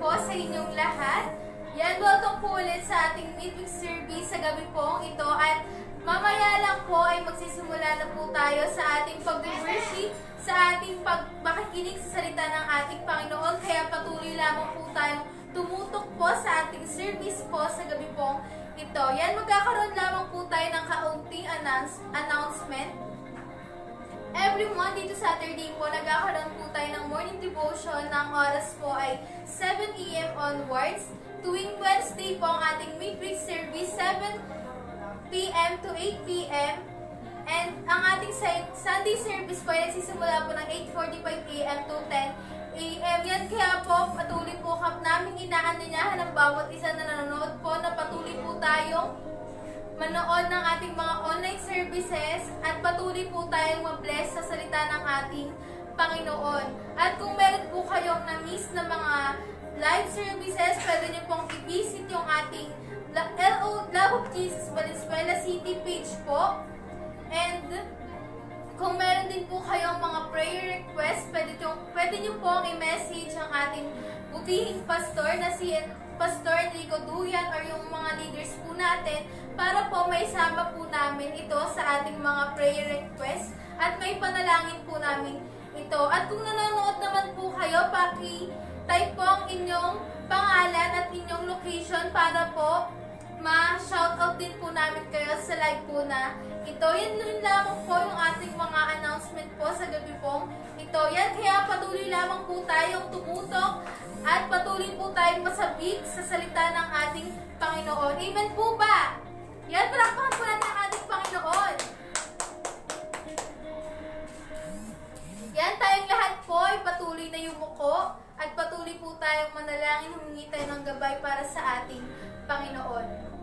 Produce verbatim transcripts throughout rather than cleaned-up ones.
po sa inyong lahat. Yan, welcome po ulit sa ating midweek service sa gabi pong ito. At mamaya lang po ay magsisimula na po tayo sa ating pag-worship, sa ating pagmakikinig sa salita ng ating Panginoon. Kaya patuloy lamang po tayong tumutok po sa ating service po sa gabi pong ito. Yan, magkakaroon lamang po tayo ng kaunting announce, announcement. Every Monday to Saturday po, nagkakaroon po tayo ng morning devotion. Ng oras po ay seven A M onwards. Tuwing Wednesday po ang ating midweek service, seven P M to eight P M And ang ating Sunday service po ay nagsisimula po ng eight forty-five A M to ten A M Yan, kaya po patuloy po kap namin inaanyayahan ng bawat isa na nanonood po na patuloy po tayong manood ng ating mga online services at patuloy po tayong mabless sa salita ng ating Panginoon. At kung meron po kayong na-miss na mga live services, pwede nyo pong i-visit yung ating L O Love of Jesus Valenzuela City page po. And kung meron din po kayong mga prayer requests, pwede nyo, pwede nyo pong i-message ang ating butihing pastor na si Pastor Enrico Duyan or yung mga leaders po natin para po may sama po namin ito sa ating mga prayer requests at may panalangin po namin ito. At kung nanonood naman po kayo, paki-type po ang inyong pangalan at inyong location para po ma-shoutout din po namin kayo sa live po na ito. Yan nun lamang po yung ating mga announcement po sa gabi pong ito. Yan, kaya patuloy lamang po tayong tumutok at patuloy po tayong masabik sa salita ng ating Panginoon. Amen po ba? Yan, palakpakan po natin ang ating Panginoon. Yan, tayong lahat po ay patuloy na yumuko at patuloy po tayong manalangin, humingi tayo ng gabay para sa ating Panginoon.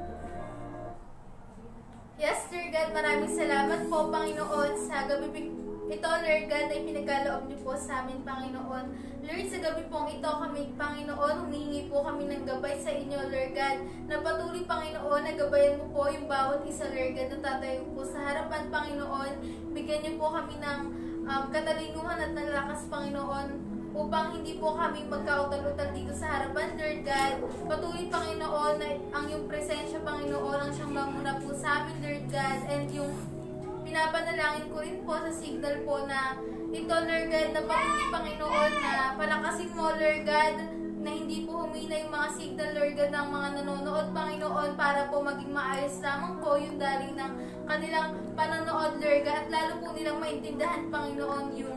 Yes, Lord God, maraming salamat po, Panginoon, sa gabi ito, Lord God, ay pinagkaloob niyo po sa amin, Panginoon. Lord, sa gabi pong ito kami, Panginoon, humingi po kami ng gabay sa inyo, Lord God, na patuloy, Panginoon, na gabayan mo po yung bawat isa, Lord God, na tatayo po sa harapan, Panginoon. Bigyan niyo po kami ng um, katalinuhan at ng lakas, Panginoon, upang hindi po kami magkautal-utal dito sa harapan, Lord God. Patuloy, Panginoon, na ang iyong presensya, Panginoon, ang siyang mamuna po sa amin, Lord God, and yung pinapanalangin ko rin po sa signal po na ito, Lord God, na patuloy, Panginoon, na palakasin mo, Lord God, na hindi po humina yung mga signal, Lord God, ng mga nanonood, Panginoon, para po maging maayos lamang po yung daling ng kanilang panonood, Lord God, at lalo po nilang maintindihan, Panginoon, yung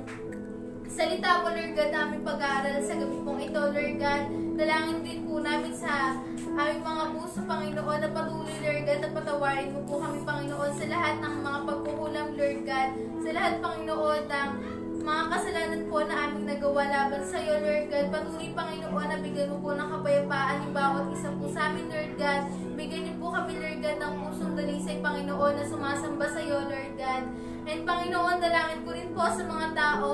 salita mo, Lord God, namin pag-aaral sa gabi pong ito, Lord God. Dalangin din po namin sa aming mga puso, Panginoon, na patuloy, Lord God, na patawarin mo po kami, Panginoon, sa lahat ng mga pagkukulang, Lord God, sa lahat, Panginoon, ng mga kasalanan po na aming nagawa laban sa iyo, Lord God. Patuloy, Panginoon, na bigyan mo po ng kapayapaan yung bawat isa po sa amin, Lord God. Bigyan niyo po kami, Lord God, ng pusong dalisay, Panginoon, na sumasamba sa iyo, Lord God. And, Panginoon, dalangin ko rin po sa mga tao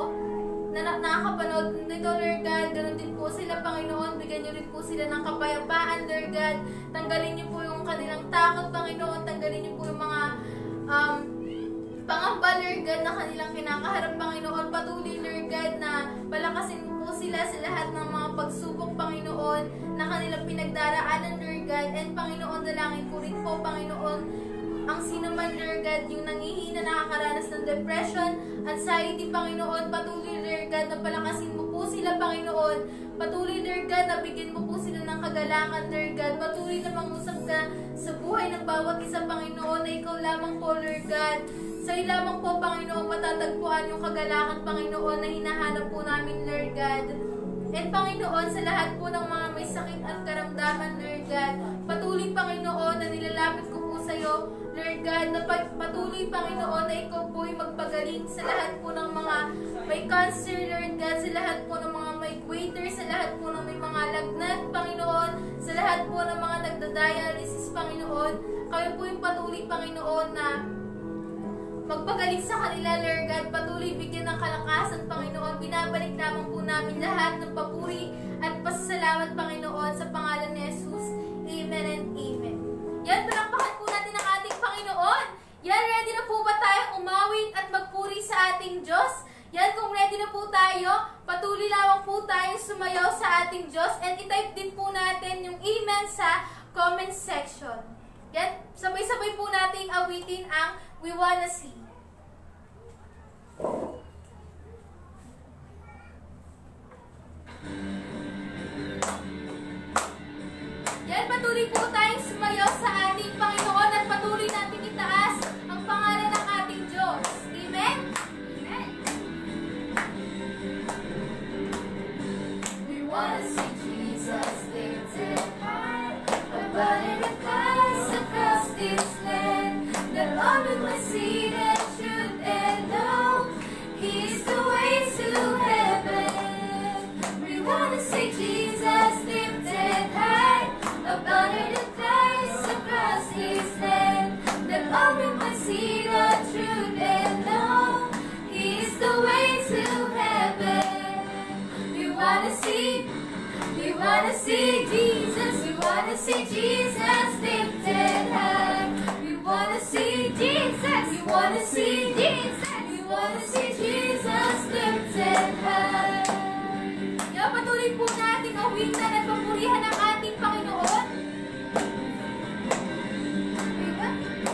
na nakakapanood nito, Lord God. Ganun din po sila, Panginoon. Bigyan niyo rin po sila ng kapayapaan, Lord God. Tanggalin niyo po yung kanilang takot, Panginoon. Tanggalin niyo po yung mga um, pangamba, Lord God, na kanilang kinakaharap, Panginoon. Patuloy, Lord God, na palakasin mo po sila sa lahat ng mga pagsubok, Panginoon, na kanilang pinagdaraanan, Lord God. And, Panginoon, dalangin ko rin po, Panginoon, ang sino man, Lord God, yung nangihina, nakakaranas ng depression, anxiety, Panginoon, patuloy, Lord God, na palakasin mo po sila, Panginoon. Patuloy, Lord God, na bigyan mo po sila ng kagalakan, Lord God. Patuloy na mangusap ka sa buhay ng bawat isa, Panginoon, na ikaw lamang po, Lord God. Sa'yo lamang po, Panginoon, matatagpuan yung kagalakan, Panginoon, na hinahanap po namin, Lord God. And, Panginoon, sa lahat po ng mga may sakit at karamdaman, Lord God, patuloy, Panginoon, na nilalapit ko po sa'yo, Lord God, na patuloy, Panginoon, na ikaw po'y magpagaling sa lahat po ng mga may cancer, Lord God, sa lahat po ng mga may goiter, sa lahat po ng may mga lagnat, Panginoon, sa lahat po ng mga nagda-dialysis, Panginoon. Kayo po yung patuloy, Panginoon, na magpagaling sa kanila, Lord God. Patuloy bigyan ng kalakasan, Panginoon. Binabalik lamang po namin lahat ng papuri at pasasalamat, Panginoon, sa pangalan ni Jesus. Amen and amen. Yan, palakpakan po natin ang ating Panginoon. Yan, ready na po ba tayong umawit at magpuri sa ating Diyos? Yan, kung ready na po tayo, patuloy lamang po tayong sumayaw sa ating Diyos and itype din po natin yung amen sa comment section. Yan, sabay-sabay po nating awitin ang We Wanna See. Yan, patuloy po tayong sumayaw sa ating Panginoon at patuloy natin itaas ang pangalan ng ating Diyos. Amen? Amen. We wanna see Jesus lifted high, above the clouds across this land, that all we must see the truth and know He is the way to heaven. We wanna see Jesus lifted high, above the clouds across His land, that all we must see the truth and know He is the way to heaven. We wanna see, we wanna see Jesus, we wanna see Jesus lifted high. We wanna see Jesus, we wanna see Jesus, we wanna see Jesus lifted high. Kaya patuloy po natin awitan at papurihan ang ating Panginoon. Diba?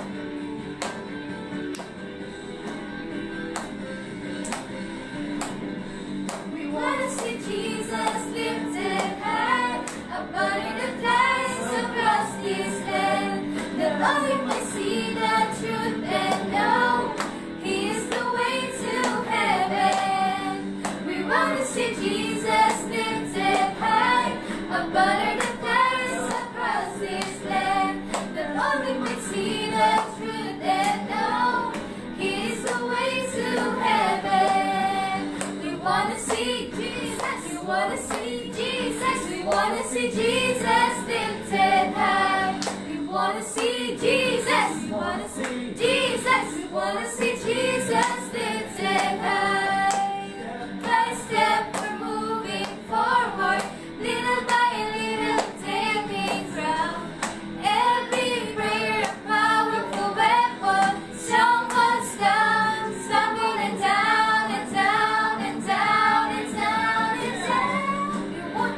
We wanna see Jesus lifted high, above the clouds across this land, that all we might see the truth and know He is the way to heaven. We wanna see Jesus lifted high, above the clouds across this land, that all we might see the truth and know He is the way to heaven. We wanna see Jesus, we wanna see Jesus, we wanna see Jesus lifted high. We wanna see Jesus, we wanna see Jesus, we wanna see Jesus lifted high. By step we're moving forward, little by little taking ground. Every prayer a powerful weapon, strongholds down, stumbling down and down and down and down and down. We want.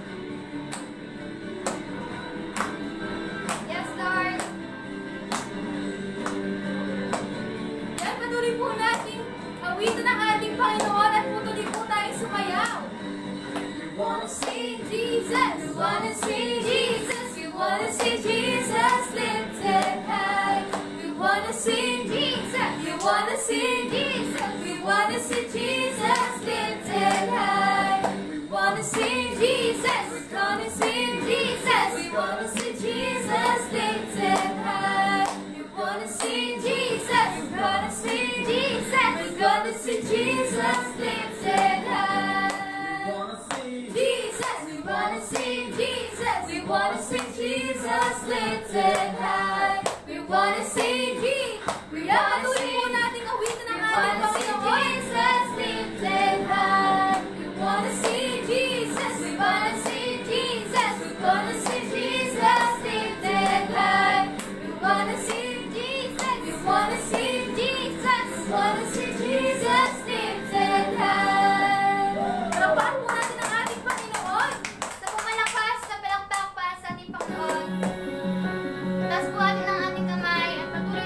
Yes, Lord. Yan, patuloy po natin awitin ang ating Panginoon at patuloy po tayong sumayaw. We wanna see Jesus, we wanna see Jesus, we wanna see Jesus lifted high. We wanna see Jesus, we wanna see Jesus, we wanna see Jesus lifted high. We wanna see Jesus, we're gonna see Jesus, we wanna see Jesus lifted high. We wanna see Jesus, we're gonna see Jesus, we're gonna see Jesus lifted high. Jesus, we wanna see Jesus, we wanna see Jesus lifted high. We wanna see Jesus, we wanna see po natin awitin ang ating Panginoon. Jesus lifted high. We wanna see Jesus, we wanna see Jesus, we wanna see Jesus lifted high. We wanna see Jesus, we wanna see Jesus, we wanna see Jesus lifted high. Palakpakan po natin ang ating Panginoon. Sa pumalakas, sa palakpak pa sa ating Panginoon. Taas po natin ang ating kamay at patuloy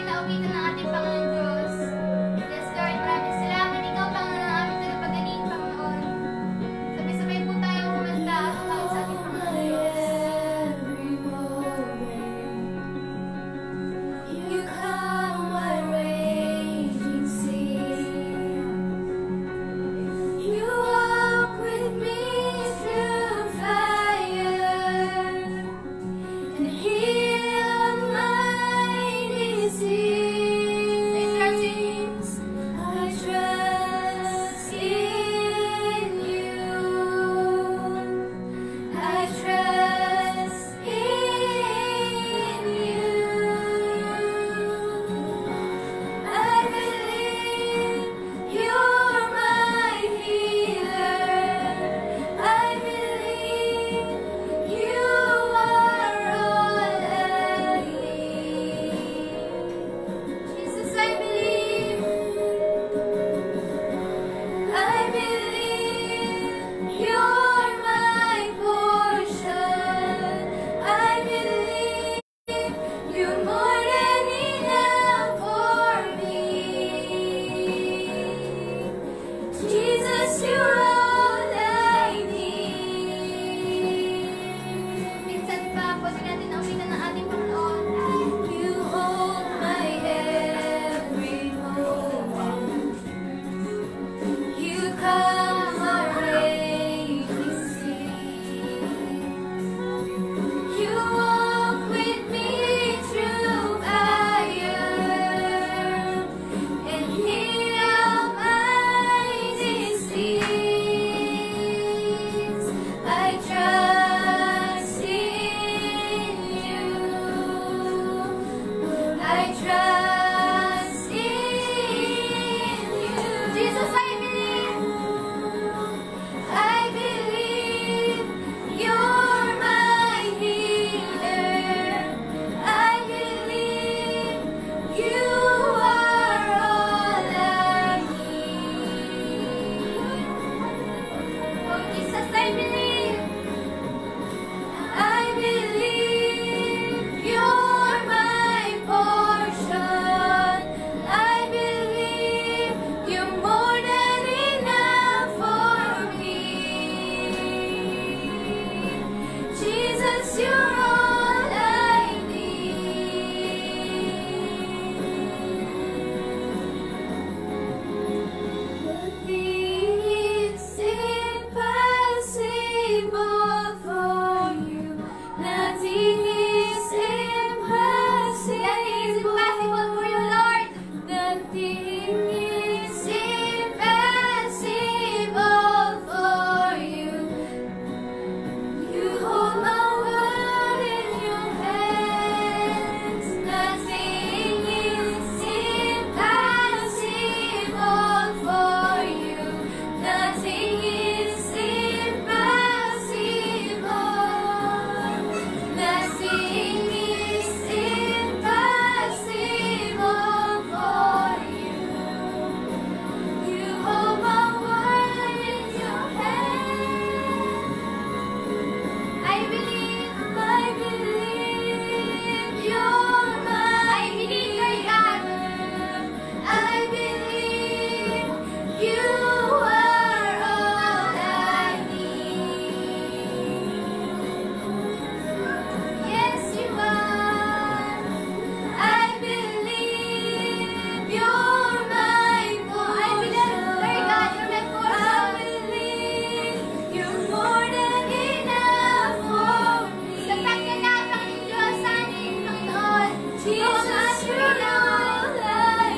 Jesus, you're all I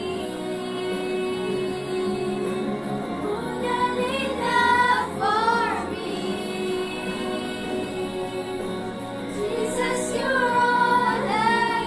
need. Not enough for me. Jesus, you're all I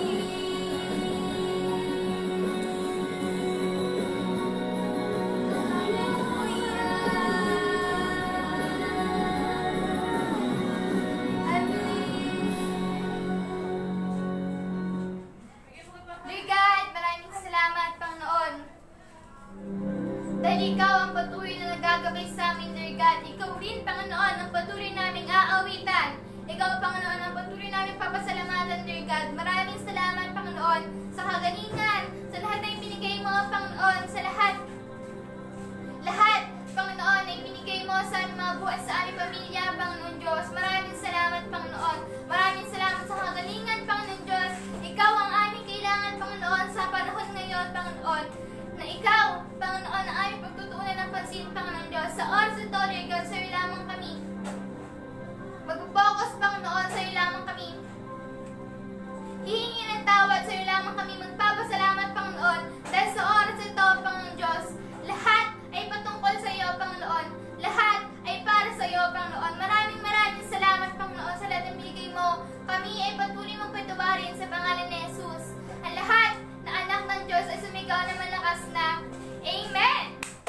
Dear God, maraming salamat, Panginoon. Dahil Ikaw ang patuloy na nagagabay sa amin, dear God. Ikaw rin, Panginoon, ang patuloy naming aawitan. Ikaw, Panginoon, ang patuloy naming papasalamatan, dear God. Maraming salamat, Panginoon, sa kagalingan, sa lahat na ibinigay mo, Panginoon, sa lahat. Lahat, Panginoon, na ibinigay mo sa aming mga buhay, sa aming pamilya, Panginoon Diyos. Maraming salamat, Panginoon. Maraming salamat sa kagalingan, Panginoon Diyos. Ikaw ang aming kailangan, Panginoon, sa panahon ngayon, Panginoon. Na ikaw, Panginoon, ang aming pagtutuunan ng pansin, Panginoon Diyos. Sa oras ito, dear God, sa iyo lamang kami. Mag-focus, Panginoon, sa iyo lamang kami. Hihingi ng tawad, sa iyo lamang kami. Magpapasalamat, Panginoon. Dahil sa oras ito, Panginoon Diyos, lahat ay patungkol sa iyo, Panginoon. Lahat ay para sa iyo, Panginoon. Maraming maraming salamat, Panginoon, sa lahat ng binigay mo. Kami ay patuloy mong patubarin sa pangalan ni Jesus. Ang lahat na anak ng Diyos ay sumigaw na malakas na Amen!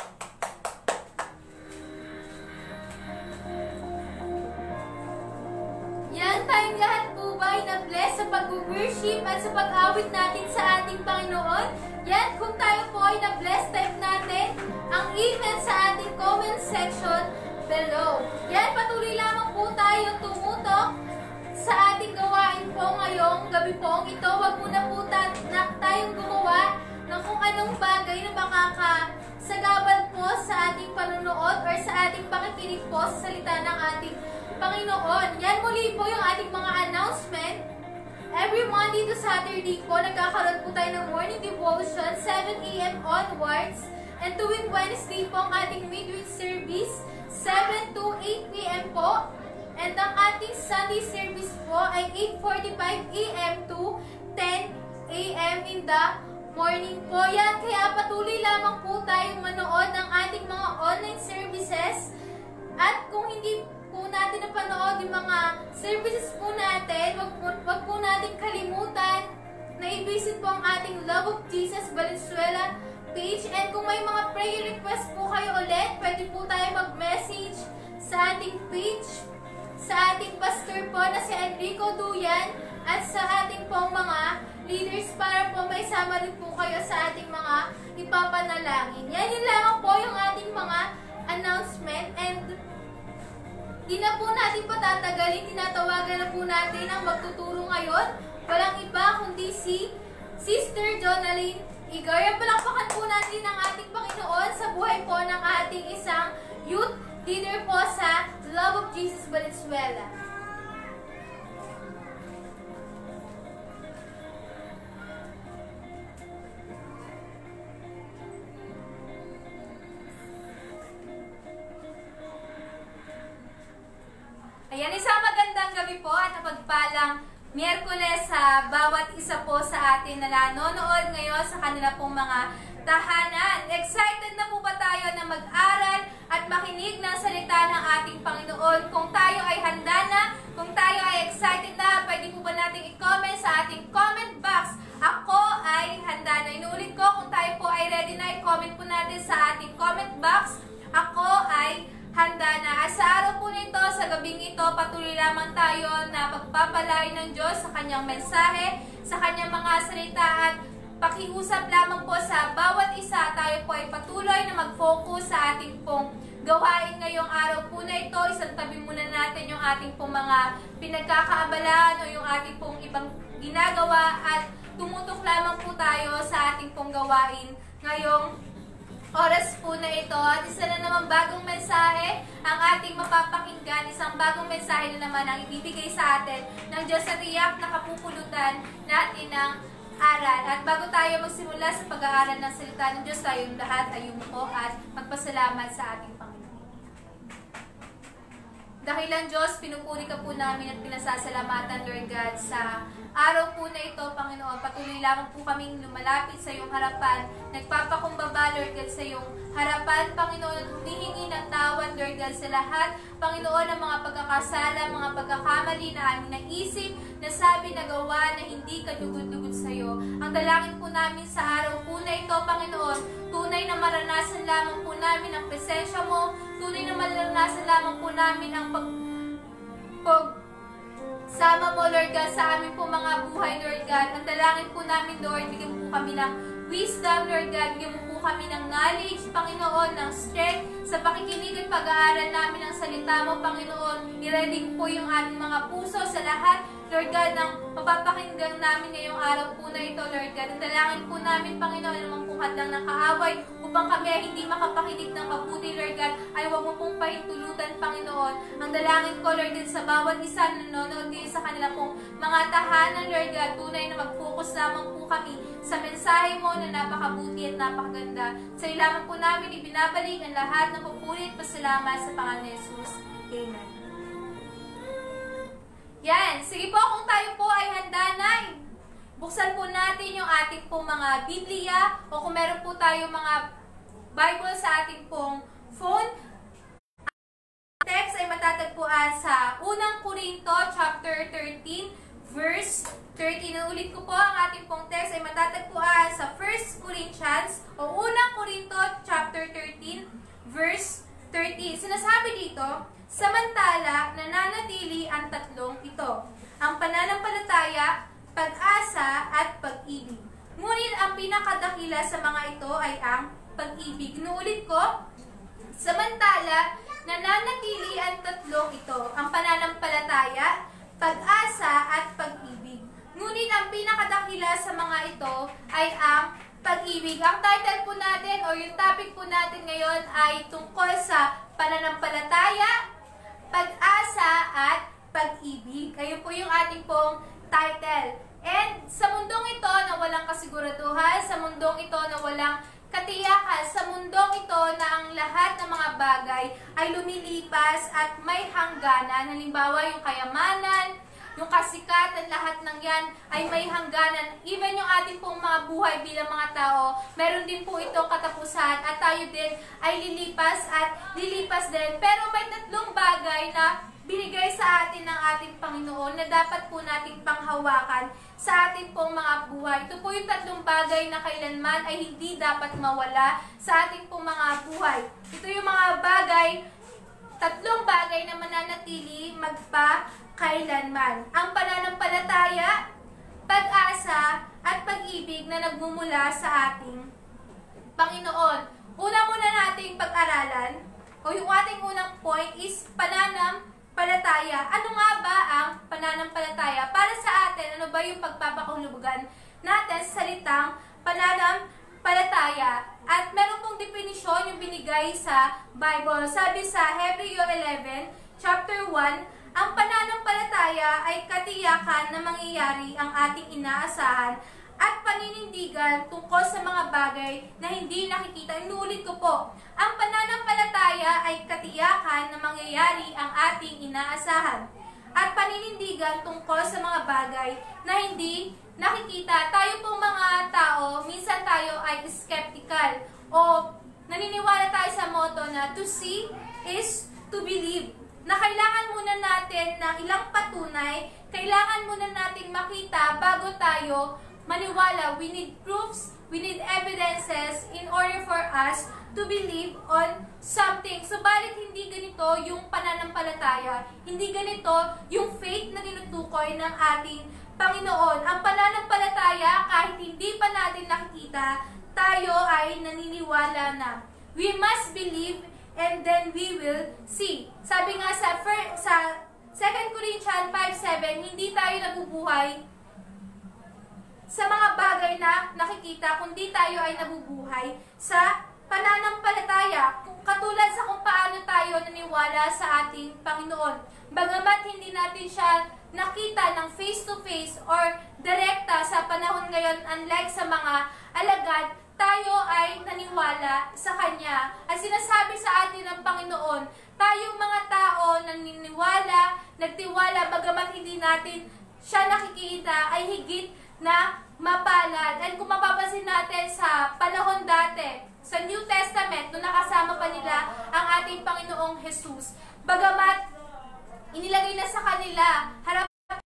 Yan, tayong lahat po ba ay na-bless sa pag-worship at sa pag-awit natin sa ating Panginoon? Yan, kung tayo po ay na-bless, type natin ang email sa ating comment section below. Yan, patuloy lamang po tayo tumutok sa ating gawain po ngayong gabi po ito. Wag muna po ta na tayong gumawa ng kung anong bagay na makakasagabal po sa ating panunood or sa ating pakikinig po sa salita ng ating Panginoon. Yan, muli po yung ating mga announcement. Every Monday to Saturday po, nagkakaroon po tayo ng morning devotion, seven A M onwards. And tuwing Wednesday po ang ating midweek service, seven to eight P M po. And ang ating Sunday service po ay eight forty-five A M to ten A M in the morning po. Yan, kaya patuloy lamang po tayong manood ng ating mga online services. At kung hindi po natin napanood yung mga services po natin, wag po, wag po natin kalimutan na i-visit po ang ating Love of Jesus Valenzuela page. And kung may mga prayer request po kayo ulit, pwede po tayo mag-message sa ating page, sa ating pastor po na si Enrico Duyan, at sa ating pong mga leaders para po may sama rin po kayo sa ating mga ipapanalangin. Yan, yun lamang po yung ating mga announcement. And di na po natin patatagalin, tinatawagan na po natin ang magtuturo ngayon. Walang iba kundi si Sister Jonalyn Igar. Palakpakan po natin ang ating Panginoon sa buhay po ng ating isang youth leader po sa Love of Jesus Valenzuela. Ayan, isang magandang gabi po at napagpalang Miyerkules sa bawat isa po sa atin na nanonood ngayon sa kanila pong mga tahanan. Excited na po ba tayo na mag-aral at makinig ng salita ng ating Panginoon? Kung tayo ay handa na, kung tayo ay excited na, pwede po ba natin i-comment sa ating comment box? Ako ay handa na. Inuulit ko, kung tayo po ay ready na, i-comment po natin sa ating comment box. Ako ay handa na. At sa araw po nito, sa gabing ito, patuloy lamang tayo na pagpapalain ng Diyos sa kanyang mensahe, sa kanyang mga salita, at pakiusap lamang po sa bawat isa. Tayo po ay patuloy na mag-focus sa ating pong gawain ngayong araw po na ito. Isang tabi muna natin yung ating pong mga pinagkakaabalaan o yung ating pong ibang ginagawa at tumutok lamang po tayo sa ating pong gawain ngayong oras po na ito. At isa na naman bagong mensahe ang ating mapapakinggan. Isang bagong mensahe na naman ang ibibigay sa atin ng Diyos sa tiyak na kapupulutan natin ng aral. At bago tayo magsimula sa pag-aaral ng salita ng Diyos, tayong lahat ay yumuko at magpasalamat sa ating Panginoon. Dakilang Diyos, pinupuri ka po namin at pinasasalamatan, Lord God, sa araw po na ito, Panginoon. Patuloy lamang po kaming lumalapit sa iyong harapan. Nagpapakumbaba, Lord God, sa iyong harapan, Panginoon, at humihingi ng tawad, Lord God, sa lahat, Panginoon, ng mga pagkakasala, mga pagkakamali na aming naisip, nasabi, nagawa, na hindi kadugod-dugod sa iyo. Ang dalangin po namin sa araw po na ito, Panginoon, tunay na maranasan lamang po namin ang presensya mo, tunay na maranasan lamang po namin ang pag, pag sama mo, Lord God, sa amin po mga buhay, Lord God. Ang dalangin po namin, Lord, bigyan mo po kami ng wisdom, Lord God, bigyan mo po kami ng knowledge, Panginoon, ng strength, sa pakikinig at pag-aaral namin ng salita mo, Panginoon. I-ready po yung aming mga puso sa lahat, Lord God, ng mapapakinggan namin ngayong araw po na ito, Lord God. Ang dalangin po namin, Panginoon, namang po hadlang ng kaaway, upang kami ay hindi makapakinig ng mabuti, Lord God, ay huwag mo pong pahintulutan, Panginoon. Ang dalangin ko, Lord God, sa bawat isa na nanonood din sa kanila pong mga tahanan, Lord God, tunay na mag-focus lamang po kami sa mensahe mo na napakabuti at napakaganda. Sa iyo lamang po namin ibinabalik ang lahat ng pupulit pasalamat sa Panginoon Jesus. Amen. Yan. Sige po, kung tayo po ay handa na, buksan po natin yung ating pong mga Biblia o kung meron po tayo mga Bible sa ating pong phone. Ang text ay matatagpuan sa unang Korinto chapter thirteen verse thirteen. Ulit ko po, ang ating pong text ay matatagpuan sa First Corinthians o unang Korinto chapter thirteen verse thirteen. Sinasabi dito, samantala nananatili ang tatlong ito, ang pananampalataya, pag-asa at pag-ibig. Ngunit ang pinakadakila sa mga ito ay ang pag-ibig. Inuulit ko, samantala nananatili ang tatlong ito, ang pananampalataya, pag-asa at pag-ibig. Ngunit ang pinakadakila sa mga ito ay ang pag-ibig. Ang title po natin o yung topic po natin ngayon ay tungkol sa pananampalataya, pag-asa at pag-ibig. Ayun po yung ating pong title. And sa mundong ito na walang kasiguraduhan, sa mundong ito na walang katiyakan, sa mundong ito na ang lahat ng mga bagay ay lumilipas at may hangganan, halimbawa yung kayamanan, yung kasikatan, lahat ng yan ay may hangganan. Even yung ating pong mga buhay bilang mga tao, meron din po itong katapusan at tayo din ay lilipas at lilipas din. Pero may tatlong bagay na binigay sa atin ng ating Panginoon na dapat po nating panghawakan sa ating pong mga buhay. Ito po yung tatlong bagay na kailanman ay hindi dapat mawala sa ating pong mga buhay. Ito yung mga bagay, tatlong bagay na mananatili magpa-kailanman. Ang pananampalataya, pag-asa, at pag-ibig na nagmumula sa ating Panginoon. Una muna nating pag-aralan, o yung ating unang point is pananampalataya. Palataya. Ano nga ba ang pananampalataya? Para sa atin, ano ba yung pagpapakahulugan natin sa salitang pananampalataya? At meron pong definisyon yung binigay sa Bible. Sabi sa Hebrew eleven, chapter one, ang pananampalataya ay katiyakan na mangyayari ang ating inaasahan at paninindigan tungkol sa mga bagay na hindi nakikita. Inuulit ko po, ang pananampalataya ay katiyakan na mangyayari ang ating inaasahan at paninindigan tungkol sa mga bagay na hindi nakikita. Tayo pong mga tao, minsan tayo ay skeptical o naniniwala tayo sa motto na to see is to believe. Na kailangan muna natin ng ilang patunay, kailangan muna nating makita bago tayo maniwala. We need proofs, we need evidences in order for us to believe on something. Subalit hindi ganito yung pananampalataya. Hindi ganito yung faith na tinutukoy ng ating Panginoon. Ang pananampalataya, kahit hindi pa natin nakikita, tayo ay naniniwala na. We must believe and then we will see. Sabi nga sa, sa Second Corinthians five seven, hindi tayo nabubuhay sa mga bagay na nakikita, kundi tayo ay nabubuhay sa pananampalataya. Katulad sa kung paano tayo naniwala sa ating Panginoon. Bagamat hindi natin siya nakita ng face-to-face or direkta sa panahon ngayon, unlike sa mga alagad, tayo ay naniwala sa Kanya. At sinasabi sa atin ng Panginoon, tayong mga tao naniniwala, nagtiwala, bagamat hindi natin siya nakikita, ay higit na mapalad. And kung mapapansin natin sa panahon dati, sa New Testament, nung nakasama pa nila ang ating Panginoong Jesus, bagamat inilagay na sa kanila, harapan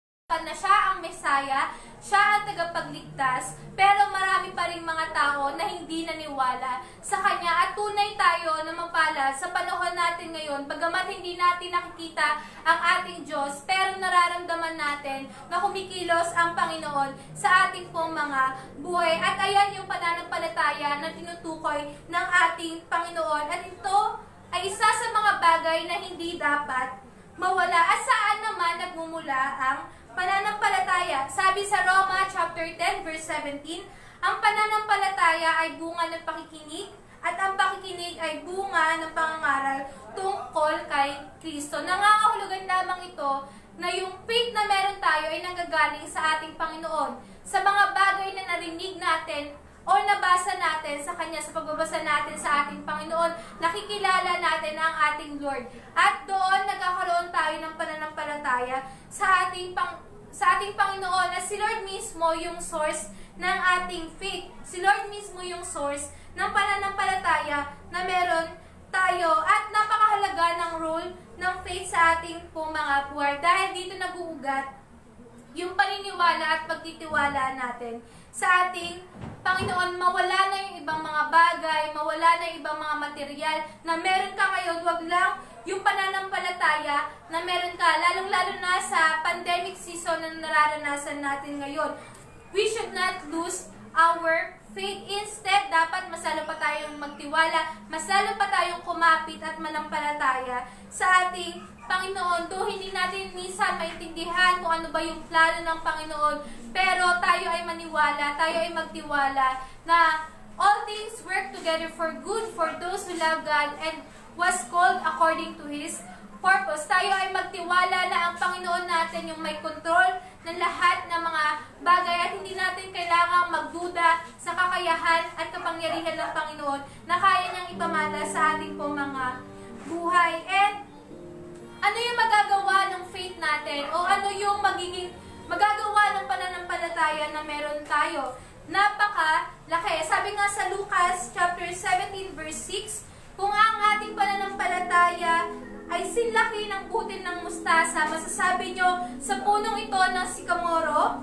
na siya ang Mesaya, siya ang tagapagligtas, pero marami pa rin mga tao na hindi naniwala sa Kanya at tunay tayo na mapalad sa panahon natin ngayon, bagamat hindi natin nakikita ang ating Diyos, pero nararamdaman natin na kumikilos ang Panginoon sa ating pong mga buhay. At ayan yung pananampalataya na tinutukoy ng ating Panginoon. At ito ay isa sa mga bagay na hindi dapat mawala. At saan naman nagmumula ang pananampalataya? Sabi sa Roma chapter ten verse seventeen, ang pananampalataya ay bunga ng pakikinig at ang pakikinig ay bunga ng pangangaral tungkol kay Kristo. Nangangahulugan lamang ito na yung faith na meron tayo ay nanggagaling sa ating Panginoon. Sa mga bagay na narinig natin o nabasa natin sa Kanya, sa pagbabasa natin sa ating Panginoon, nakikilala natin ang ating Lord. At doon nagkakaroon tayo ng pananampalataya sa ating pang sa ating Panginoon, at si Lord mismo yung source ng ating faith. Si Lord mismo yung source ng pananampalataya na meron tayo. At napakahalaga ng role ng faith sa ating pong mga buhay. Dahil dito nag-uugat yung paniniwala at pagtitiwala natin sa ating Panginoon. Mawala na yung ibang mga bagay, mawala na yung ibang mga material na meron ka ngayon. Wag lang yung pananampalataya na meron ka, lalong-lalo na sa pandemic season na nararanasan natin ngayon. We should not lose our faith. Instead, dapat mas lalo pa tayong magtiwala, mas lalo pa tayong kumapit at manampalataya sa ating Panginoon. Though hindi natin minsan maintindihan kung ano ba yung plano ng Panginoon, pero tayo ay maniwala, tayo ay magtiwala na all things work together for good for those who love God and was called according to His purpose. Tayo ay magtiwala na ang Panginoon natin yung may control ng lahat ng mga bagay at hindi natin kailangang magduda sa kakayahan at kapangyarihan ng Panginoon na kaya niyang ipamana sa ating pong mga buhay. And ano yung magagawa ng faith natin o ano yung magiging magagawa ng pananampalataya na meron tayo? Napaka-laki. Sabi nga sa Lucas chapter seventeen verse six, kung ang ating pananampalataya ay sinlaki ng butil ng mustasa, masasabi nyo sa punong ito ng sikamoro,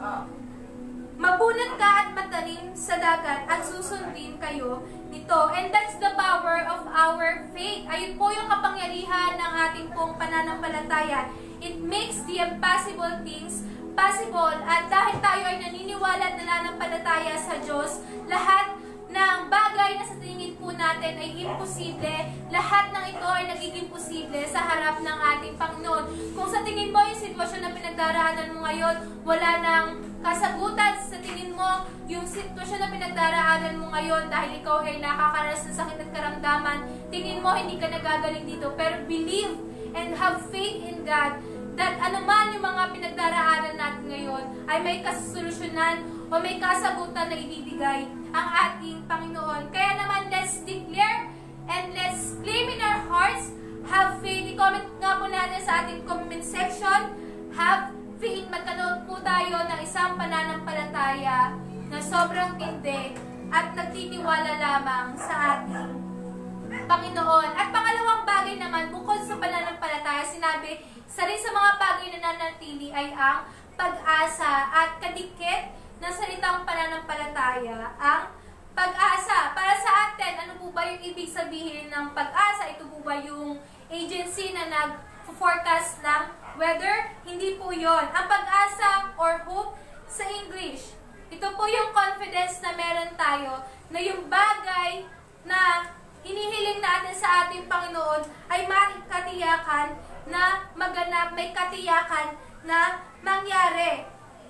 mabunot ka at matanim sa dagat at susundin kayo nito. And that's the power of our faith. Ayun po yung kapangyarihan ng ating pong pananampalataya. It makes the impossible things possible. At dahil tayo ay naniniwala at nananampalataya sa Diyos, lahat ng bagay na sa tingin po natin ay imposible, lahat ng ito ay nagiging posible sa harap ng ating Panginoon. Kung sa tingin mo yung sitwasyon na pinagdaraanan mo ngayon, wala nang kasagutan, sa tingin mo yung sitwasyon na pinagdaraanan mo ngayon dahil ikaw ay nakakaranas ng sakit at karamdaman, tingin mo hindi ka nagagaling dito, pero believe and have faith in God that anuman yung mga pinagdaraanan natin ngayon ay may kasolusyonan o may kasagutan na ibibigay ang ating Panginoon. Kaya naman, let's declare and let's claim in our hearts, have faith. I-comment nga po natin sa ating comment section, have faith. Magkanood po tayo ng isang pananampalataya na sobrang tindi at nagtitiwala lamang sa ating Panginoon. At pangalawang bagay naman, bukod sa pananampalataya, sinabi, isa rin sa mga bagay na nanatili ay ang pag-asa at kadikit na salitang pananampalataya, ang pag-asa. Para sa atin, ano po ba yung ibig sabihin ng pag-asa? Ito po ba yung agency na nag-forecast ng weather? Hindi po yon. Ang pag-asa or hope sa English, ito po yung confidence na meron tayo na yung bagay na hinihiling natin sa ating Panginoon ay may katiyakan na maganap, may katiyakan na mangyari.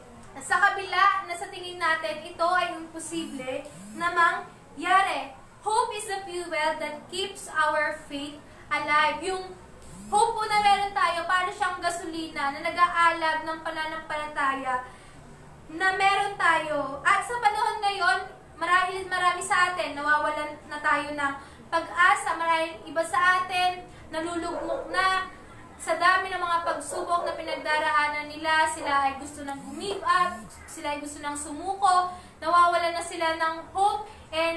Sa kabila na sa tingin natin, ito ay imposible na mangyari. Hope is the fuel that keeps our faith alive. Yung hope po na meron tayo, para siyang gasolina na nag-aalab ng pananampalataya na meron tayo. At sa panahon ngayon, marami, marami sa atin, nawawalan na tayo ng pag-asa. Maraming iba sa atin, nalulugmok na sa dami ng mga pagsubok na pinagdaraanan nila. Sila ay gusto nang give up, sila ay gusto nang sumuko, nawawala na sila ng hope, and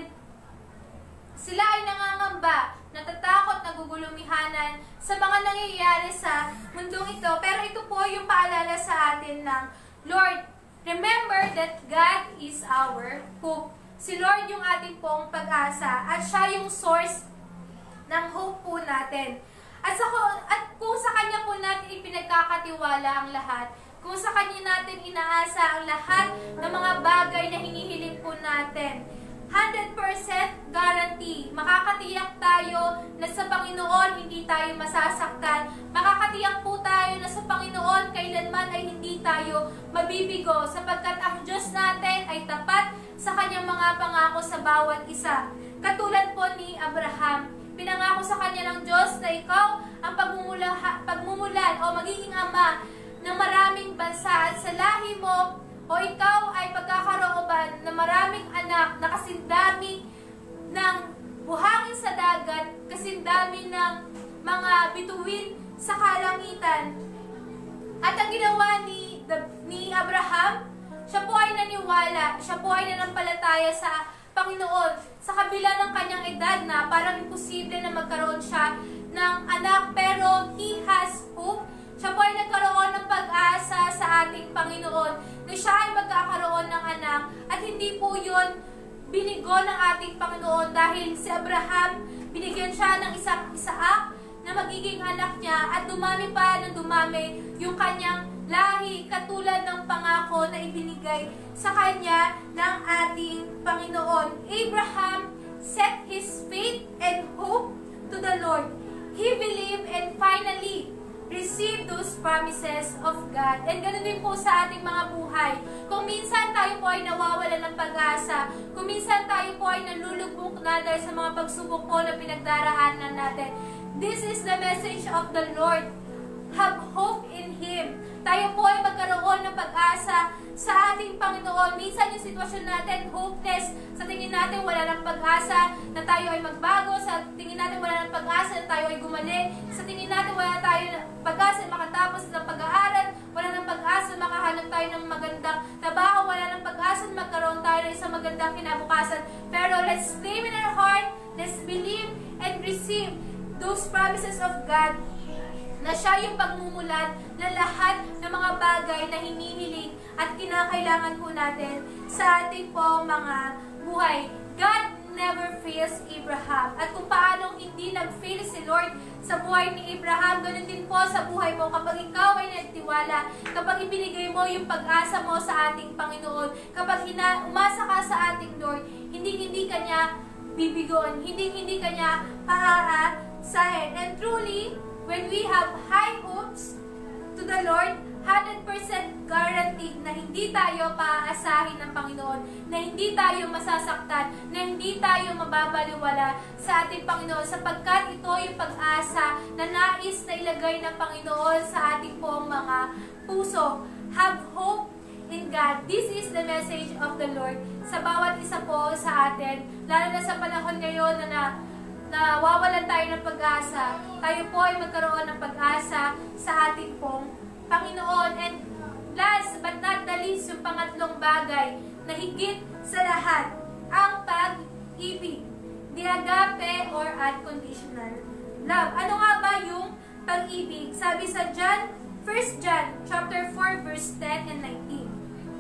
sila ay nangangamba, natatakot, nagugulumihanan sa mga nangyayari sa mundong ito. Pero ito po yung paalala sa atin ng Lord, remember that God is our hope. Si Lord yung ating pong pag-asa at siya yung source ng hope po natin. At, sa, at kung sa Kanya po natin ipinagkakatiwala ang lahat, kung sa Kanya natin inaasa ang lahat ng mga bagay na hinihiling po natin, one hundred percent guarantee, makakatiyak tayo na sa Panginoon hindi tayo masasaktan. Makakatiyak po tayo na sa Panginoon kailanman ay hindi tayo mabibigo, sapagkat ang Diyos natin ay tapat sa Kanyang mga pangako sa bawat isa. Katulad po ni Abraham, pinangako sa kanya ng Diyos na ikaw ang pagmumula, pagmumulan o magiging ama ng maraming bansa, at sa lahi mo o ikaw ay pagkakaroon ng maraming anak na kasindami ng buhangin sa dagat, kasindami ng mga bituin sa kalangitan. At ang ginawa ni, ni Abraham, siya po ay naniwala, siya po ay nanampalataya sa Panginoon. Sa kabila ng kanyang edad na parang imposible na magkaroon siya ng anak, pero he has hope. Siya po ay nagkaroon ng pag-asa sa ating Panginoon na siya ay magkakaroon ng anak, at hindi po yun binigo ng ating Panginoon, dahil si Abraham, binigyan siya ng isang Isaac na magiging anak niya, at dumami pa ng dumami yung kanyang lahi, katulad ng pangako na ibinigay sa kanya ng ating Panginoon. Abraham set his faith and hope to the Lord. He believed and finally receive those promises of God. And ganoon din po sa ating mga buhay. Kung minsan tayo po ay nawawalan ng pag-asa, kung minsan tayo po ay nalulugmok na dahil sa mga pagsubok po na pinagdaraanan natin, this is the message of the Lord. Have hope in Him. Tayo po ay magkaroon ng pag-asa sa ating Panginoon. Minsan yung sitwasyon natin, hopeless. Sa tingin natin, wala ng pag-asa na tayo ay magbago. Sa tingin natin, wala ng pag-asa na tayo ay gumaling. Sa tingin natin, wala na tayo ng pag-asa na makatapos ng pag-aaral. Wala ng pag-asa na makahanap tayo ng magandang trabaho. Wala ng pag-asa na magkaroon tayo ng isang magandang kinabukasan. Pero let's claim in our heart, let's believe and receive those promises of God, na siya yung pagmumulan ng lahat ng mga bagay na hinihiling at kinakailangan po natin sa ating po mga buhay. God never fails Abraham. At kung paanong hindi nag-fail si Lord sa buhay ni Abraham, ganun din po sa buhay mo. Kapag ikaw ay nagtiwala, kapag ibinigay mo yung pag-asa mo sa ating Panginoon, kapag ina umasa ka sa ating Lord, hindi-hindi ka niya bibigoon, hindi-hindi ka niya paaasahin. And truly, when we have high hopes to the Lord, one hundred percent guaranteed na hindi tayo paaasahin ng Panginoon, na hindi tayo masasaktan, na hindi tayo mababaliwala sa ating Panginoon, sapagkat ito yung pag-asa na nais na ilagay ng Panginoon sa ating pong mga puso. Have hope in God. This is the message of the Lord sa bawat isa po sa atin, lalo na sa panahon ngayon na na nawawalan tayo ng pag-asa. Tayo po ay magkaroon ng pag-asa sa ating pong Panginoon. And last but not the least, yung pangatlong bagay na higit sa lahat, ang pag-ibig. The agape or unconditional love. Ano nga ba yung pag-ibig? Sabi sa John, First John chapter four verse ten and nineteen.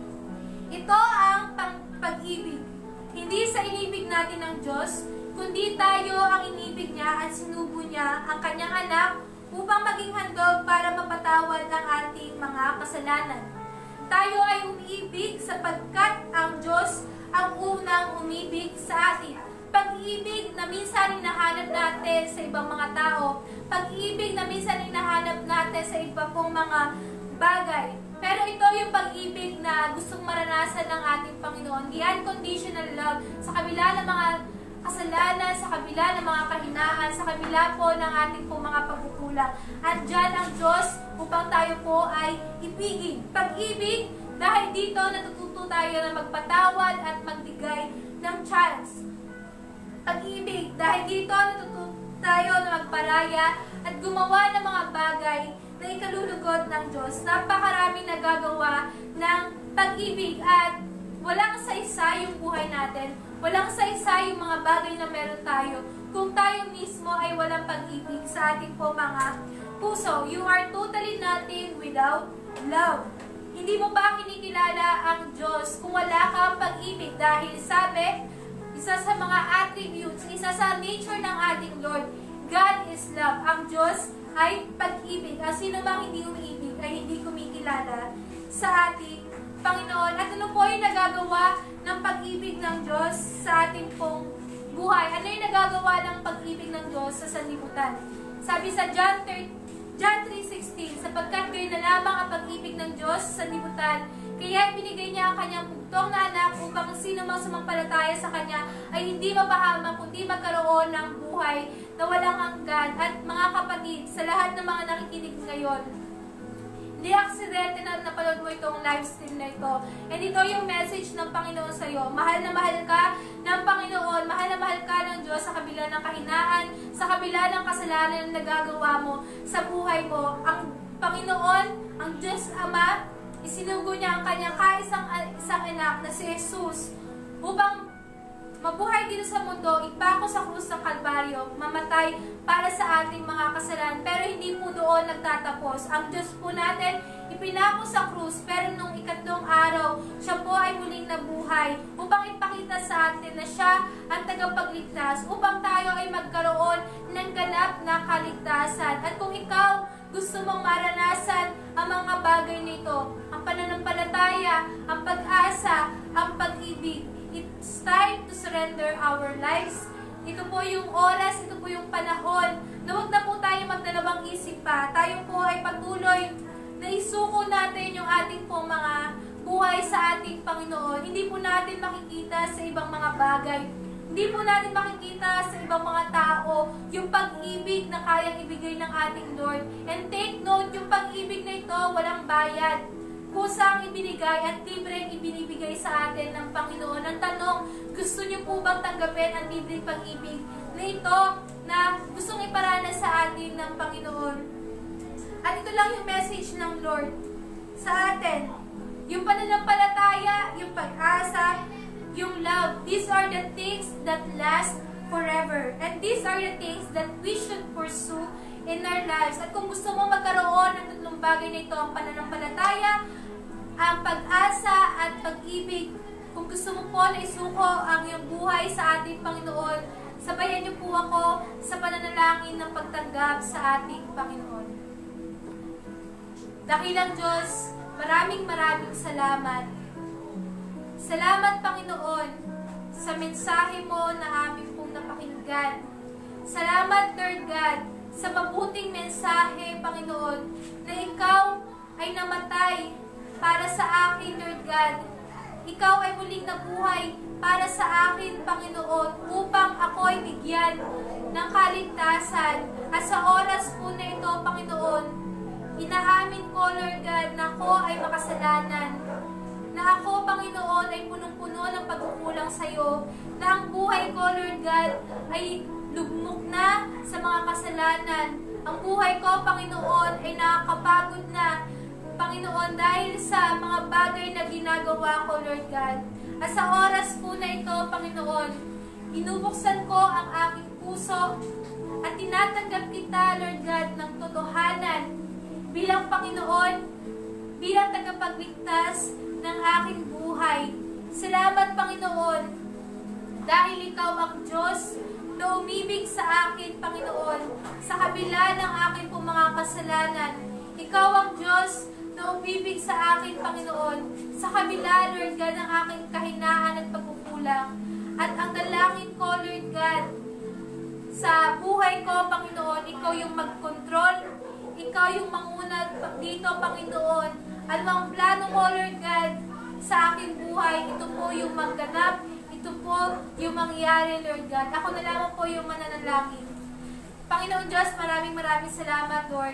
Ito ang pag-ibig. Hindi sa inibig natin ng Diyos, kundi tayo ang inibig niya at sinubo niya ang kanyang anak upang maging handog para mapatawad ang ating mga kasalanan. Tayo ay umiibig sapagkat ang Diyos ang unang umibig sa atin. Pag-ibig na minsan hinahanap natin sa ibang mga tao, pag-ibig na minsan hinahanap natin sa iba pong mga bagay. Pero ito yung pag-ibig na gustong maranasan ng ating Panginoon, the unconditional love, sa kabila ng mga kasalanan, sa kabila ng mga kahinaan, sa kabila po ng ating po mga pagkukulang. At dyan ang Diyos upang tayo po ay ibigin. Pag-ibig, dahil dito natututo tayo na magpatawad at magbigay ng chance. pag-ibig. Dahil dito natututo tayo na magparaya at gumawa ng mga bagay na ikalulugod ng Diyos. Napakaraming nagagawa ng pag-ibig at walang sa-isa yung buhay natin. Walang sa-isa yung mga bagay na meron tayo kung tayo mismo ay walang pag-ibig sa ating po mga puso. You are totally nothing without love. Hindi mo ba kinikilala ang Diyos kung wala kang pag-ibig? Dahil sabi, isa sa mga attributes, isa sa nature ng ating Lord, God is love. Ang Diyos ay pag-ibig. Ang sino mang hindi umiibig ay hindi kumikilala sa ating Panginoon. At ano po yung nagagawa ng pag-ibig ng Diyos sa ating pong buhay? Ano yung nagagawa ng pag-ibig ng Diyos sa sanlibutan? Sabi sa John three sixteen, sapagkat kayo na lamang ang pag-ibig ng Diyos sa sanlibutan, kaya ibinigay niya ang kanyang bugtong na anak upang sino mang sumampalataya sa kanya ay hindi mapahamak kundi magkaroon ng buhay na walang hanggan. At mga kapatid, sa lahat ng mga nakikinig ngayon, hindi aksidente na napanood mo itong live stream na ito. And ito yung message ng Panginoon sa iyo. Mahal na mahal ka ng Panginoon. Mahal na mahal ka ng Diyos sa kabila ng kahinaan, sa kabila ng kasalanan na nagagawa mo sa buhay mo. Ang Panginoon, ang Diyos Ama, isinugo niya ang kanyang kaisang isang anak na si Jesus upang mabuhay dito sa mundo, ipako sa krus ng Kalbaryo, mamatay para sa ating mga kasalanan. Pero hindi po doon nagtatapos. Ang Diyos po natin, ipinako sa krus, pero nung ikatlong araw, siya po ay muling nabuhay upang ipakita sa atin na siya ang tagapagligtas, upang tayo ay magkaroon ng ganap na kaligtasan. At kung ikaw gusto mong maranasan ang mga bagay nito, ang pananampalataya, ang pag-asa, ang pag-ibig, it's time to surrender our lives. Ito po yung oras, ito po yung panahon na huwag na po tayo magdalawang isip pa. Tayo po ay patuloy na isuko natin yung ating po mga buhay sa ating Panginoon. Hindi po natin makikita sa ibang mga bagay. Hindi po natin makikita sa ibang mga tao yung pag-ibig na kayang ibigay ng ating Lord. And take note, yung pag-ibig na ito, walang bayad. Kusang ibinigay at libreng ibinibigay sa atin ng Panginoon. Ang tanong, gusto niyo po bang tanggapin ang libreng pag-ibig na ito na gustong iparanas sa atin ng Panginoon? At ito lang yung message ng Lord sa atin. Yung pananampalataya, yung pag-asa, yung love. These are the things that last forever. And these are the things that we should pursue in our lives. At kung gusto mo magkaroon ng tatlong bagay na ito, ang pananampalataya, ang pag-asa at pag-ibig, kung gusto mo po na isuko ang iyong buhay sa ating Panginoon, sabayan niyo po ako sa pananalangin ng pagtanggap sa ating Panginoon. Dakilang Diyos, maraming maraming salamat. Salamat, Panginoon, sa mensahe mo na aming pong napakinggan. Salamat, Lord God, sa mabuting mensahe, Panginoon, na Ikaw ay namatay para sa akin, Lord God. Ikaw ay muling nabuhay para sa akin, Panginoon, upang ako ay bigyan ng kaligtasan. At sa oras po na ito, Panginoon, inaamin ko, Lord God, na ako ay makasalanan. Na ako, Panginoon, ay punong-puno ng pagkukulang sa iyo. Na ang buhay ko, Lord God, ay lugmok na sa mga kasalanan. Ang buhay ko, Panginoon, ay nakakapagod na, Panginoon, dahil sa mga bagay na ginagawa ko, Lord God. At sa oras po na ito, Panginoon, inubuksan ko ang aking puso at tinatanggap kita, Lord God, ng totohanan bilang Panginoon, bilang tagapagligtas ng aking buhay. Salamat, Panginoon, dahil Ikaw ang Diyos na umibig sa akin, Panginoon, sa kabila ng aking po mga kasalanan. Ikaw ang Diyos na umibig sa akin, Panginoon, sa kabila, Lord God, ng aking kahinaan at pagkukulang. At ang dalangin ko, Lord God, sa buhay ko, Panginoon, Ikaw yung mag-control, Ikaw yung manguna dito, Panginoon. At ang plano mo, Lord God, sa aking buhay, ito po yung magganap, ito po yung mangyari, Lord God. Ako na lamang po yung mananalangin. Panginoon Diyos, maraming maraming salamat, Lord,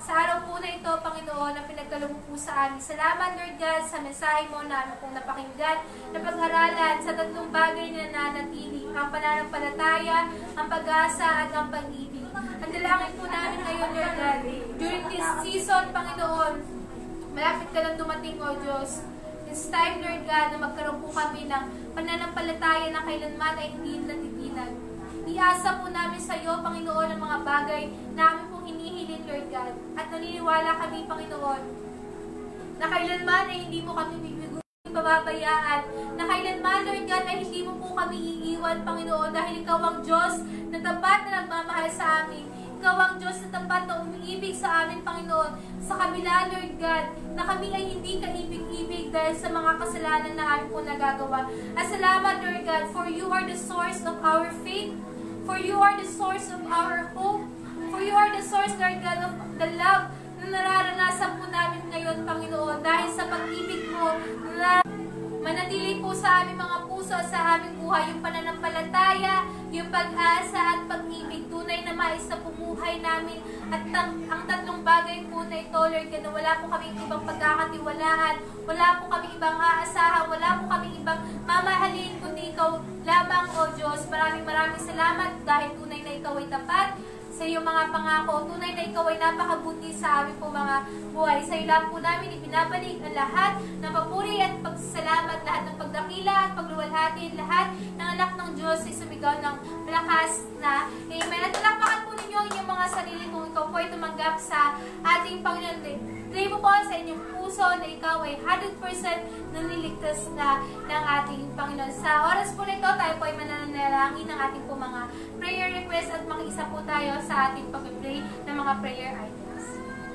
sa araw po na ito, Panginoon, na pinagkaloob po sa amin. Salamat, Lord God, sa mensahe mo na aming pong napakinggan, na pag-aralan sa tatlong bagay na nananatili, ang pananampalataya, ang pag-asa, at ang pag-ibig. Ang dalangin po namin ngayon, Lord God, during this season, Panginoon, malapit ka lang dumating, O Diyos. It's time, Lord God, na magkaroon po kami ng pananampalataya na kailanman ay hindi natitinag. Iasa po namin sa iyo, Panginoon, ang mga bagay na aming pong hinihilin, Lord God. At naniniwala kami, Panginoon, na kailanman ay hindi mo kami bibiguin, pababayaan, na kailanman, Lord God, ay hindi mo po kami iiwan, Panginoon, dahil ikaw ang Diyos na tapat na nagmamahal sa amin. Ikaw ang Diyos na tapat na umiibig sa amin, Panginoon. Sa kabila, Lord God, na kami ay hindi kaibig-ibig dahil sa mga kasalanan na amin po nagagawa. At salamat, Lord God, for you are the source of our faith. For you are the source of our hope. For you are the source, Lord God, of the love na nararanasan po namin ngayon, Panginoon. Dahil sa pag-ibig mo na manatili po sa aming mga puso at sa aming buhay yung pananampalataya, yung pag-asa at pag-ibig. Tunay na mais sa pumuhay namin. At ang, ang tatlong bagay po na ito, Lord God, na wala po kaming ibang pagkakatiwalaan, wala po kaming ibang aasahan, wala po kaming ibang mamahalin, kundi ikaw lamang, O Diyos. Maraming maraming salamat dahil tunay na ikaw ay tapat sa iyong mga pangako. Tunay na ikaw ay napakabuti sa aming po mga buhay. Sa iyo lang po namin ibinabalik ang lahat ng papuri at pagsalamat, lahat ng pagdakila at pagluwalhati, lahat ng anak ng Diyos ay sumigaw ng malakas na Amen. At talapakan po ninyo inyong mga sarili kung ikaw po ay tumanggap sa ating Panginoon. Pray mo po sa inyong puso na ikaw ay one hundred percent naniligtas na ng ating Panginoon. Sa oras po nito, tayo po ay mananalangin ng ating po mga prayer request at makiisa po tayo sa ating pag-pray ng mga prayer items.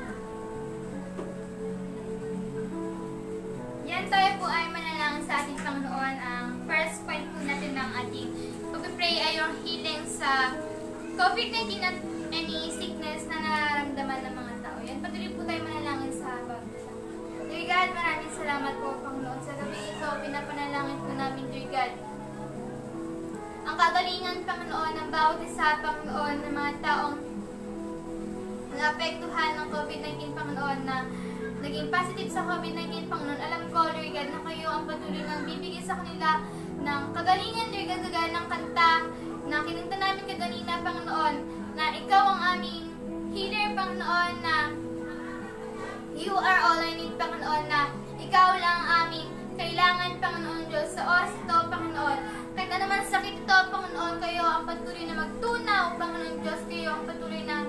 Yan, tayo po ay manalangin sa ating Panginoon. Ang first point po natin ng ating pag-pray ay yung healing sa COVID nineteen at any sickness na nararamdaman ng mga tao. Yan, patuloy po tayo manalangin sa baptism. Dear God, maraming salamat po, Panginoon. Sa gabi ito, pinapanalangin po namin, Dear God, ang kagalingan, Panginoon, ng bawat isa, Panginoon, ng mga taong naapektuhan ng COVID nineteen, Panginoon, na naging positive sa COVID nineteen, Panginoon. Alam ko, Lord God, na kayo ang patuloy ng bibigay sa kanila ng kagalingan, Lord God, kagaya ng kanta na kinanta namin kaganina, Panginoon, na ikaw ang aming healer, Panginoon, na you are all I need, Panginoon, na ikaw lang ang aming kailangan, Panginoon Diyos, sa oras ito, Panginoon. Kahit na naman sakit ito, Panginoon, kayo ang patuloy na magtunaw, Panginoon Diyos, kayo ang patuloy na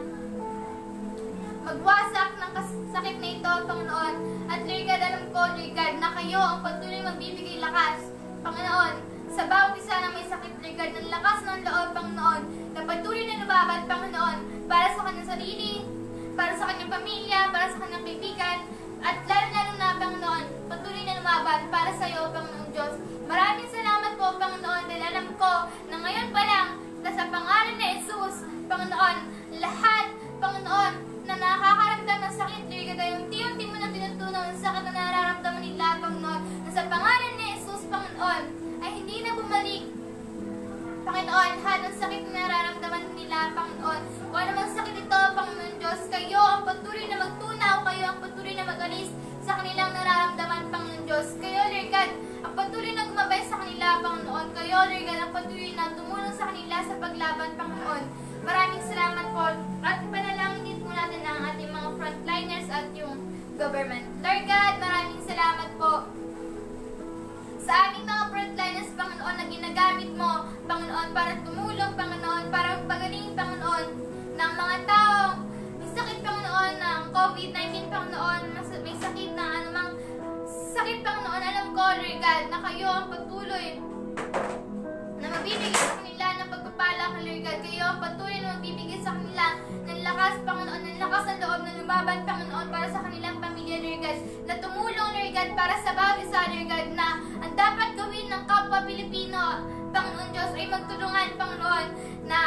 magwasak ng sakit na ito, Panginoon. At Lord God, alam ko, Lord God, na kayo ang patuloy magbibigay lakas, Panginoon, sa bawat isa na may sakit, Lord God, ng lakas ng loob, Panginoon, na patuloy na lumaban, Panginoon, para sa kanyang sarili, para sa kanyang pamilya, para sa kanyang kaibigan, at lalo-lalo na, Panginoon, patuloy na lumaban para sa iyo, Panginoon Diyos. Maraming salamat po, Panginoon, dahil alam ko na ngayon pa lang, na sa pangalan ni Jesus, Panginoon, lahat, Panginoon, na nakakaramdam ng sakit, Lord God, ay unti-unti mo na tinutunaw ang sakit na nararamdaman nila, Panginoon, na sa pangalan ni Jesus, Panginoon, ay hindi na bumalik, Panginoon, lahat ng sakit na nararamdaman nila, Panginoon. Kung ano mang sakit ito, Panginoon Diyos, kayo ang patuloy na magtunaw, kayo ang patuloy na mag-alis sa kanilang nararamdaman, Panginoon Diyos. Kayo, Lord God, ang patuloy na gumabay sa kanila, Panginoon. Kayo, Lord God, ang patuloy na tumulong sa kanila sa paglaban, Panginoon. Maraming salamat po. At panalangin din po natin ang ating mga frontliners at yung government. Lord God, maraming salamat po sa aming mga frontliners, Panginoon, na ginagamit mo, Panginoon, para tumulong, Panginoon, para pagaling, Panginoon, ng mga taong may sakit, Panginoon, ng COVID nineteen, Panginoon, may sakit na anumang sakit, Panginoon. Alam ko, Lord God, na kayo ang patuloy na mabibigay sa kanila ng pagpapala, Lord God. Kayo ang patuloy na magbibigay sa kanila ng lakas, Panginoon, ng lakas ng loob na lumaban, Panginoon, para sa kanilang pamilya, Lord God, na tumulong, Lord God, para sa bawat isa, Lord God, na ang dapat gawin ng kapwa Pilipino, Panginoon Diyos, ay magtulungan, Panginoon, na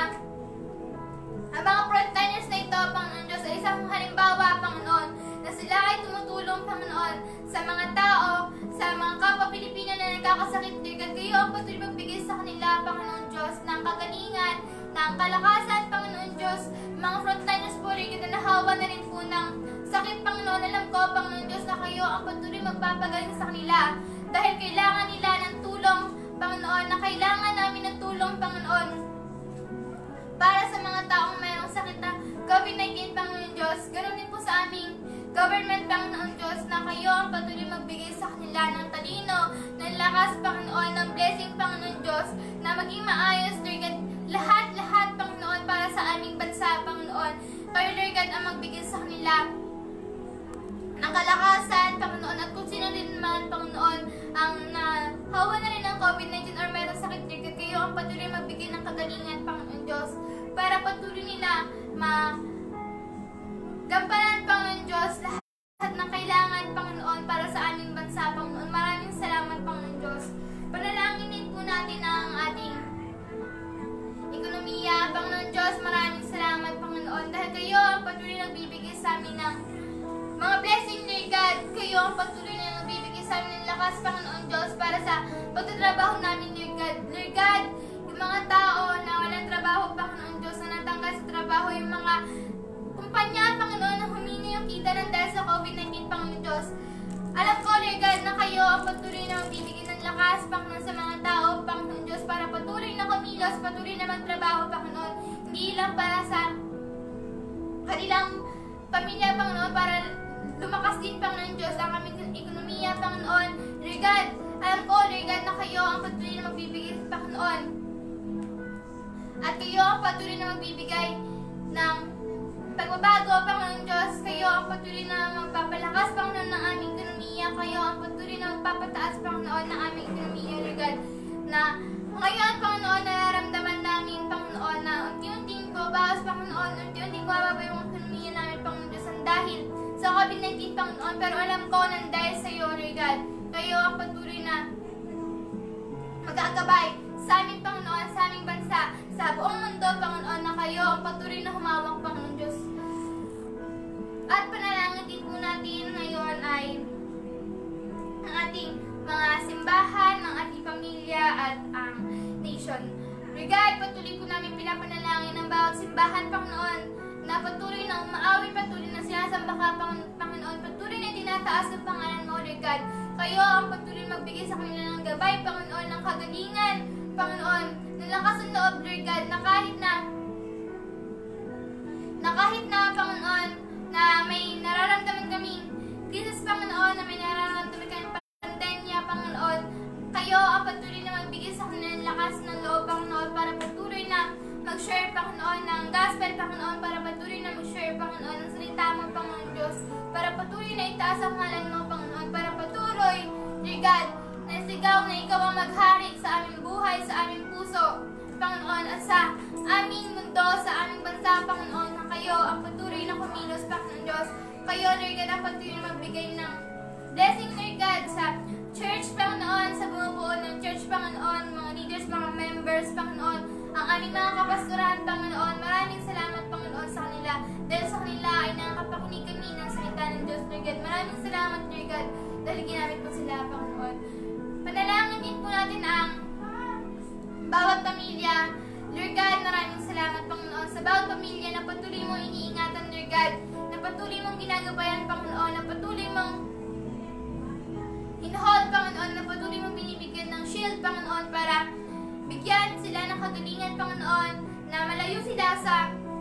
ang mga frontliners na ito, Panginoon Diyos, ay isang halimbawa, Panginoon, na sila ay tumutulong, Panginoon, sa mga tao, sa mga kapwa Pilipino na nagkakasakit, Lord God. Kayo ang patuloy magbigay sa kanila, Panginoon Diyos, ng kagalingan, ng kalakasan, Panginoon Diyos, Diyos, mga frontliners po, Lord God, na nahawa na rin po ng sakit, Panginoon. Alam ko, Panginoon Diyos, na kayo ang patuloy magpapagaling sa kanila. Dahil kailangan nila ng tulong, Panginoon, na kailangan namin ng tulong, Panginoon, para sa mga taong mayroong sakit na COVID nineteen, Panginoon Diyos. Ganun din po sa aming government, Panginoon Diyos, na kayo ang patuloy magbigay sa kanila ng talino, ng lakas, Panginoon, ng blessing, Panginoon Diyos, na maging maayos, Lord God, lahat-lahat, Panginoon, para sa aming bansa, Panginoon. Kayo, Lord God, ang magbigay sa kanila ng kalakasan, Panginoon, at kung sino rin naman, Panginoon, ang nahawa na rin ng COVID nineteen or mayroong sakit, Lord God, kayo ang patuloy magbigay ng kagalingan, Panginoon Diyos, para patuloy nila ma gampanan, Panginoon Diyos, lahat ng kailangan, Panginoon, para sa aming bansa, Panginoon. Maraming salamat, Panginoon Diyos. Panalangin po natin ang ating ekonomiya, Panginoon Diyos. Maraming salamat, Panginoon, dahil kayo ang patuloy nagbibigay sa amin ng mga blessing, Lord God. Kayo ang patuloy na nagbibigay sa amin ng lakas, Panginoon Diyos, para sa pagtatrabaho namin, Lord God. Lord God, yung mga tao na walang trabaho, Panginoon Diyos, na natanggal sa trabaho, yung mga kumpanya, Panginoon, na humini yung kita ng dahil sa COVID nineteen, Panginoon Diyos. Alam ko, Lord God, na kayo ang patuloy na magbibigay ng lakas, Panginoon, sa mga tao, Panginoon Diyos, para patuloy na kumilos, patuloy na magtrabaho, Panginoon. Hindi lang para sa kanilang pamilya, Panginoon, para lumakas din, Panginoon Diyos, ang aming ekonomiya, Panginoon. Lord God, alam ko, Lord God, na kayo ang patuloy na magbibigay, Panginoon. At kayo ang patuloy na magbibigay ng pagbabago, Panginoon Diyos. Kayo ang patuloy na magpapalakas, Panginoon, ng aming ekonomiya. Kayo ang patuloy na magpapataas, Panginoon, ng aming ekonomiya, Lord God. Na ngayon, Panginoon, nararamdaman namin, Panginoon, na unti-unting babawas, Panginoon, unti-unting bababa yung ekonomiya namin, Panginoon Diyos, ang dahil sa COVID nineteen, Panginoon. Pero alam ko na dahil sa iyo, Lord God, kayo ang patuloy na mag-aagabay sa aming, Panginoon, sa aming bansa, sa buong mundo, Panginoon, na kayo ang patuloy na humawak, Panginoon Diyos. At panalangin din po natin ngayon ay ang ating mga simbahan, ang ating pamilya, at ang nation. Lord God, patuloy po namin pinapanalangin ang bawat simbahan, Panginoon, na patuloy na umaawi, patuloy na sinasamba ka, Panginoon, patuloy na tinataas ang pangalan mo, Lord God. Kayo ang patuloy magbigay sa kanila ng gabay, Panginoon, ng kagalingan, Panginoon, ng lakas ng loob, Lord God, na kahit na na kahit na, Panginoon, na may nararamdaman kaming krisis, Panginoon, na may nararamdaman kaming pandemya, Panginoon, kayo ang patuloy na magbigay sa kanila ng lakas ng loob, Panginoon, para patuloy na mag-share, Panginoon, ng gospel, Panginoon, para patuloy na mag-share, Panginoon, ng salita mo, Panginoon Diyos, para patuloy na itaas ang ngalan mo, Panginoon, para patuloy, Dear God, na sigaw na ikaw ang maghari sa aming buhay, sa aming puso, Panginoon, at sa aming mundo, sa aming bansa, Panginoon, na kayo ang patuloy na kumilos, Panginoon Diyos. Kayo, Lord God, ang patuloy na magbigay ng blessing, Lord God, sa church, Panginoon, sa bumubuo ng church, Panginoon, mga leaders, mga members, Panginoon, ang aming mga kapasturahan, Panginoon. Maraming salamat, Panginoon, sa kanila. Dahil sa kanila ay nakakapakinig kami ng salita ng Diyos, Lord God. Maraming salamat, Lord God, dahil ginamit mo sila, Panginoon. Panalangin din po natin ang bawat pamilya. Lord God, maraming salamat, Panginoon, sa bawat pamilya na patuloy mong iniingatan, Lord God, na patuloy mong ginagabayan, Panginoon, na patuloy mong in-hold, Panginoon, na patuloy mong binibigyan ng shield, Panginoon, para bigyan sila ng kagalingan, Panginoon, na malayo sila sa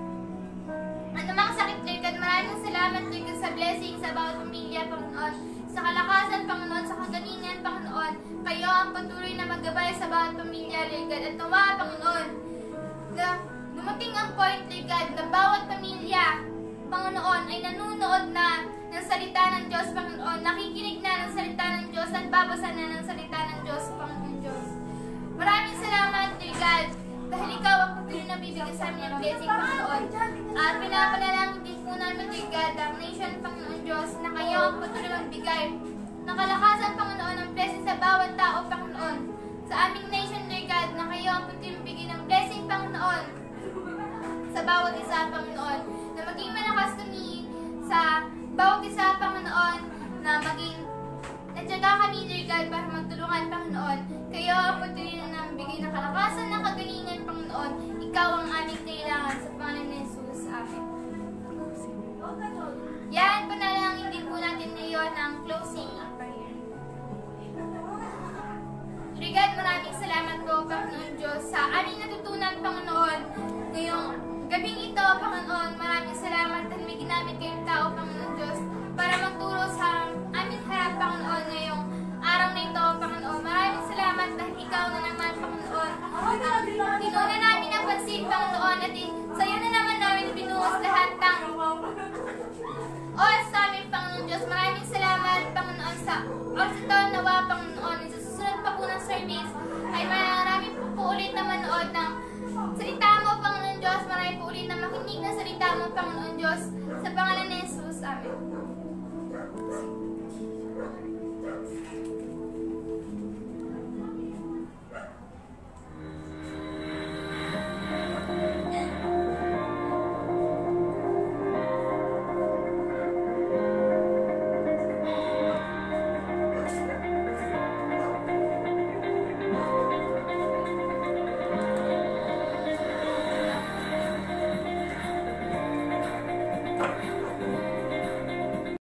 anumang sakit, Lord God. Maraming salamat, Lord God, sa blessing sa bawat pamilya, Panginoon, sa kalakasan, Panginoon, sa kagalingan, Panginoon. Kayo ang patuloy na maggabay sa bawat pamilya, Lord God. At nawa, Panginoon, na dumating ang point, Lord God, na bawat pamilya, Panginoon, ay nanunood na ng salita ng Diyos, Panginoon. Nakikinig na ng salita ng Diyos at babasa na ng salita ng Diyos, Panginoon Diyos. Maraming salamat, Lord God, dahil ikaw ang patuloy na bibigyan sa amin ng blessing, Panginoon. At pinapanalangin din po namin, Lord God, ang nation, Panginoon Diyos, na kayo ang patuloy magbigay ng kalakasan, Panginoon, ng blessing sa bawat tao, Panginoon. Sa aming nation, Lord God, na kayo ang patuloy magbigay ng blessing, Panginoon, sa bawat isa, Panginoon. Na maging malakas kami sa bawat isa, Panginoon, na maging natyaga kami, Lord God, para magtulungan, Panginoon. Kayo ang patuloy na nabigay ng kalakasan, ng kagalingan, Panginoon. Ikaw ang aming kailangan sa pangalan ni Jesus. Panginoon Diyos, sa aming natutunan, Panginoon, ngayong gabing ito, Panginoon. Maraming salamat dahil may ginamit kayong tao, Panginoon Diyos, para magturo sa aming harap, Panginoon, ngayong araw na ito, Panginoon. Maraming salamat dahil ikaw na naman, Panginoon. Tinuna namin ang pansin, Panginoon, at sa iyo na naman namin binuhos lahat ng oras namin, Panginoon Diyos. Maraming salamat, Panginoon, sa oras ito, nawa, Panginoon. Sa susunod pa po ng service, ay marami po, po ulit na manood ng salita mo, Panginoon Diyos. Marami po ulit na makinig ng salita mo, Panginoon Diyos. Sa pangalan ni Jesus, Amen.